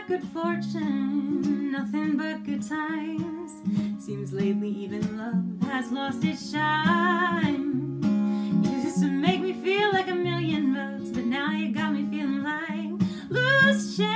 good fortune, nothing but good times. Seems lately even love has lost its shine. You used to make me feel like $1,000,000 but now you got me feeling like loose change.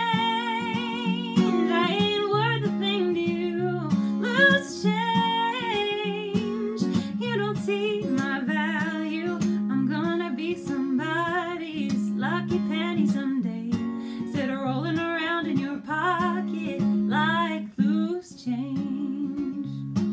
I ain't worth a thing to you. Loose change. You don't see my value. I'm gonna be somebody's lucky penny someday, instead of rolling around in your pocket like loose change.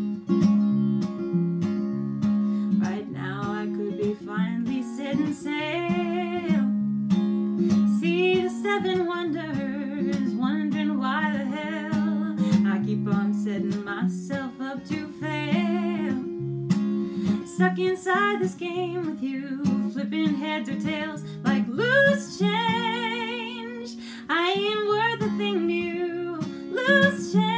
Right now I could be finally setting sail, see the 7 wonders, wondering why the hell I keep on setting myself up to fail. Stuck inside this game with you, flipping heads or tails like loose change. I ain't worth a thing to you. Loose change.